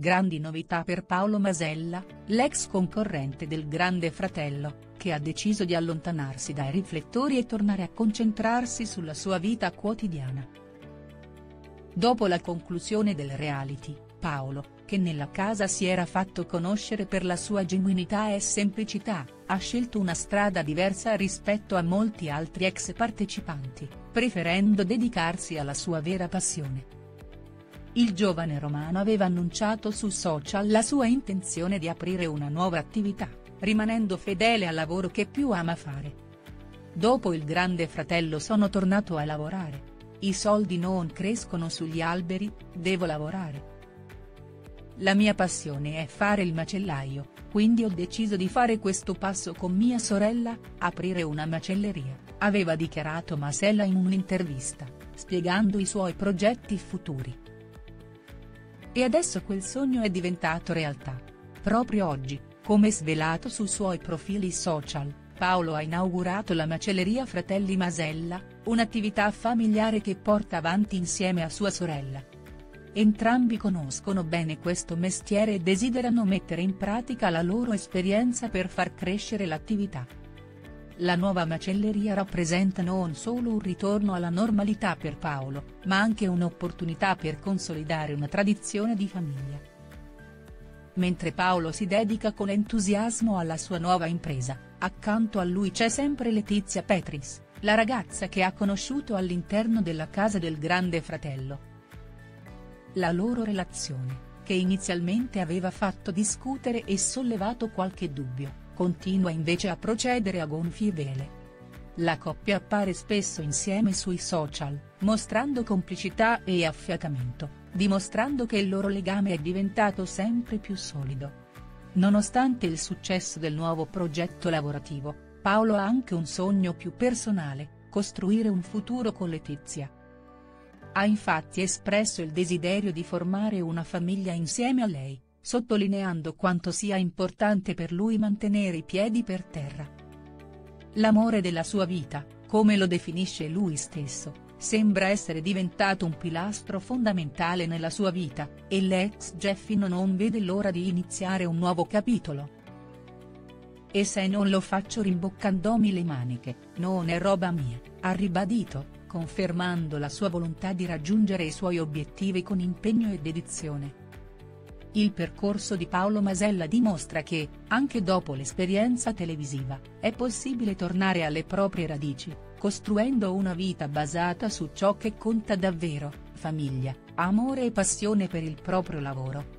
Grandi novità per Paolo Masella, l'ex concorrente del Grande Fratello, che ha deciso di allontanarsi dai riflettori e tornare a concentrarsi sulla sua vita quotidiana. Dopo la conclusione del reality, Paolo, che nella casa si era fatto conoscere per la sua genuinità e semplicità, ha scelto una strada diversa rispetto a molti altri ex partecipanti, preferendo dedicarsi alla sua vera passione. Il giovane romano aveva annunciato su social la sua intenzione di aprire una nuova attività, rimanendo fedele al lavoro che più ama fare. Dopo il Grande Fratello sono tornato a lavorare. I soldi non crescono sugli alberi, devo lavorare. La mia passione è fare il macellaio, quindi ho deciso di fare questo passo con mia sorella, aprire una macelleria, aveva dichiarato Masella in un'intervista, spiegando i suoi progetti futuri. E adesso quel sogno è diventato realtà. Proprio oggi, come svelato sui suoi profili social, Paolo ha inaugurato la macelleria Fratelli Masella, un'attività familiare che porta avanti insieme a sua sorella. Entrambi conoscono bene questo mestiere e desiderano mettere in pratica la loro esperienza per far crescere l'attività. La nuova macelleria rappresenta non solo un ritorno alla normalità per Paolo, ma anche un'opportunità per consolidare una tradizione di famiglia. Mentre Paolo si dedica con entusiasmo alla sua nuova impresa, accanto a lui c'è sempre Letizia Petris, la ragazza che ha conosciuto all'interno della casa del Grande Fratello. La loro relazione, che inizialmente aveva fatto discutere e sollevato qualche dubbio, continua invece a procedere a gonfie vele. La coppia appare spesso insieme sui social, mostrando complicità e affiatamento, dimostrando che il loro legame è diventato sempre più solido. Nonostante il successo del nuovo progetto lavorativo, Paolo ha anche un sogno più personale: costruire un futuro con Letizia. Ha infatti espresso il desiderio di formare una famiglia insieme a lei, sottolineando quanto sia importante per lui mantenere i piedi per terra. L'amore della sua vita, come lo definisce lui stesso, sembra essere diventato un pilastro fondamentale nella sua vita, e l'ex Geffino non vede l'ora di iniziare un nuovo capitolo. E se non lo faccio rimboccandomi le maniche, non è roba mia, ha ribadito, confermando la sua volontà di raggiungere i suoi obiettivi con impegno e dedizione. Il percorso di Paolo Masella dimostra che, anche dopo l'esperienza televisiva, è possibile tornare alle proprie radici, costruendo una vita basata su ciò che conta davvero: famiglia, amore e passione per il proprio lavoro.